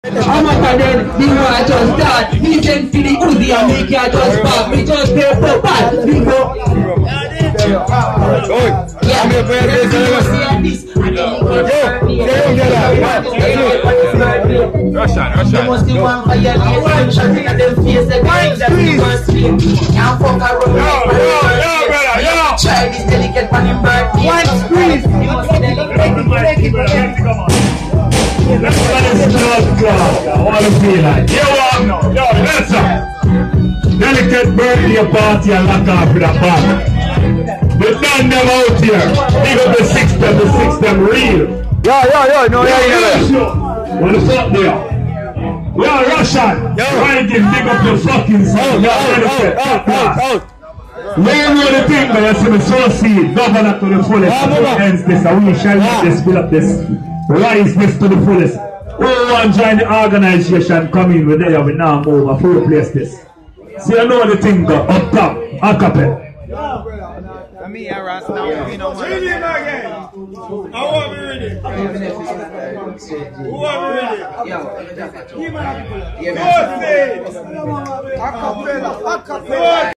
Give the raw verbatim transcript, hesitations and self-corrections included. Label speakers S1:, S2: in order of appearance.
S1: I'm up and then the war just start. He send for the Uzi and me can't just pop. We just pay for bad. We go.
S2: I'm here for this. Russian, Russian.
S1: Must be one for your life. Shot in them face again. That's the first thing. Can't fuck around.
S2: Yo, yo, yo, brother, yo.
S1: Try this delicate on him birthday.
S3: One squeeze.
S1: You must be delicate.
S2: Come on. Let's go to the blood clot. I want to feel like. Yo, yo, yo, listen. Delicate birthday party and lock off with a bag. We done them out here. Big up the six them, the six them real.
S3: Yo, yo, yo, no, yeah, yeah, yeah.
S2: What is up there? Yo, Russian. Yo, Ryan, big up the fucking sound. Yo, Delicate.
S3: Out, out, out.
S2: We know the thing, but you see me so see governor to the fullest. Hence this, and we shall make this, build up this, rise this to the fullest. We want to join the organization, come in with there, we now move a full place this. See, you know the thing go up top, a couple.
S4: I mean, I ran now, we don't want to. Read him again. I want to read it. Who want to read it? Go say. A capella, a capella.